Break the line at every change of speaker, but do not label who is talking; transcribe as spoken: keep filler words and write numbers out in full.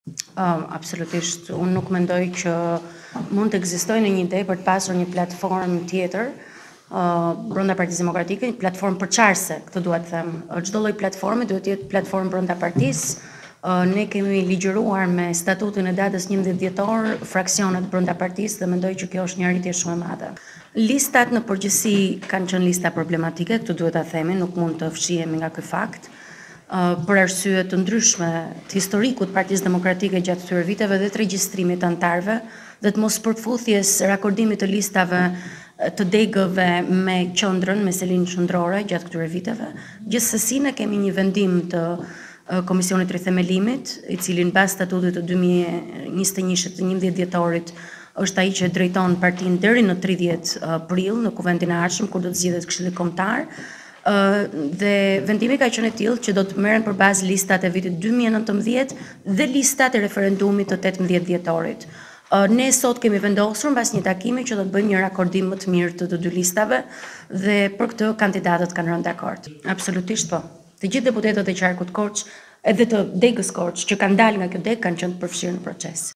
Um, absolutisht, unë nuk mendoj që mund të ekzistojë në një ide për të pasur një platformë tjetër uh, brenda Partisë Demokratike, një platformë përçarëse, këtë dua të them. Çdo lloj platforme duhet të jetë platformë brenda partisë. Uh, ne kemi ligjëruar me statutin e datës njëmbëdhjetë dhjetor fraksionet brenda partisë dhe mendoj që kjo është një arritje shumë e madhe. Listat në përgjithësi kanë qenë lista problematike, këtë duhet ta themi, nuk mund të fshihemi nga ky fakt. Uh, për arsye të ndryshme të historikut Partisë Demokratike gjatë këtyre viteve dhe të regjistrimit të anëtarëve dhe të mos përputhjes rakordimit të listave të degëve me qendrën, me selinë qendrore gjatë këtyre viteve. Gjithsesi ne kemi një vendim të uh, Komisionit Rithemelimit, i cili në bazë statutit të dy mijë e njëzet e një të njëmbëdhjetë dhjetorit është ai që drejton partinë deri në tridhjetë prill në kuvendin e ardhshëm kur do të zgjidhet Këshilli Kombëtar. Uh, dhe vendimi ka qenë i tillë që do të merren përbazë listat e vitit dy mijë e nëntëmbëdhjetë dhe listat e referendumit të tetëmbëdhjetë dhjetorit. Uh, ne sot kemi vendosur mbas një takimi që do të bëjmë një rakordim më të mirë të të dy listave dhe për këtë kandidatët kanë rënë dakord. Absolutisht po. Të gjithë deputetët e qarkut Korç edhe të degës Korç që kanë dalë nga kjo degë kanë qenë të përfshirë në proces.